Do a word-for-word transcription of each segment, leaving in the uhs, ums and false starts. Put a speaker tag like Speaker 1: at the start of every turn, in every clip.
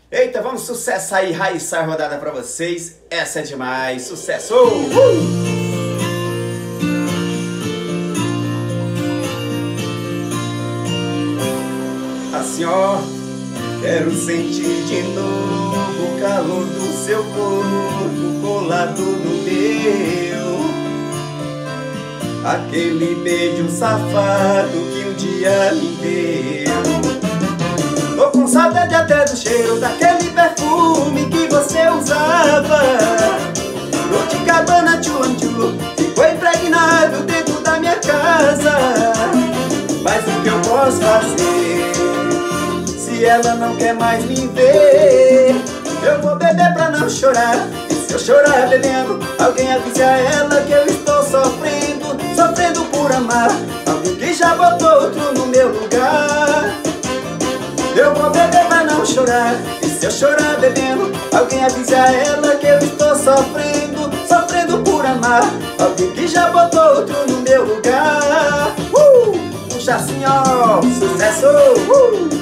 Speaker 1: Eita, vamos sucesso aí, Raíssa rodada pra vocês. Essa é demais, sucesso! Uh! Assim ó, quero sentir de novo o calor do seu corpo colado no meu. Aquele beijo safado que um dia me deu. Tô com saudade até do cheiro daquele perfume que você usava. Boticabana tchuanchu ficou impregnado dentro da minha casa. Mas o que eu posso fazer se ela não quer mais me ver? Eu vou beber pra não chorar. E se eu chorar bebendo, alguém avise a ela que eu estou sofrendo, sofrendo por amar alguém que já botou outro no meu lugar. Eu vou beber pra não chorar. E se eu chorar bebendo, alguém avise a ela que eu estou sofrendo, sofrendo por amar alguém que já botou outro no meu lugar. Uh! Puxa assim ó, sucesso! Uh!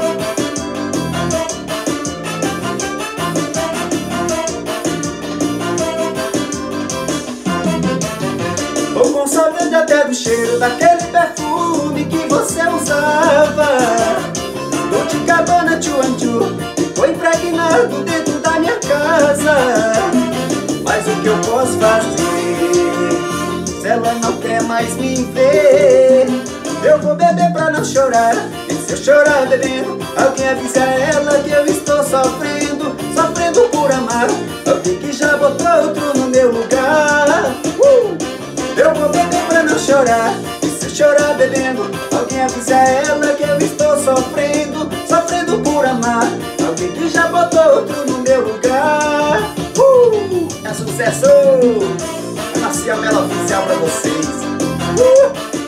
Speaker 1: Tô com saudade até do cheiro daquele perfume que você usava. Boticabana tchuanchu ficou impregnado dentro da minha casa. Mas o que eu posso fazer se ela não quer mais me ver? Eu vou beber pra não chorar. E se eu chorar bebendo, alguém avise a ela que eu estou sofrendo, sofrendo por amar alguém que já botou outro no meu lugar. uh! Eu vou beber pra não chorar. E se eu chorar bebendo, alguém avise a ela que eu estou sofrendo, sofrendo por amar alguém que já botou outro no meu lugar. Uh! É sucesso! É Marcial Melo Oficial pra vocês. Uh!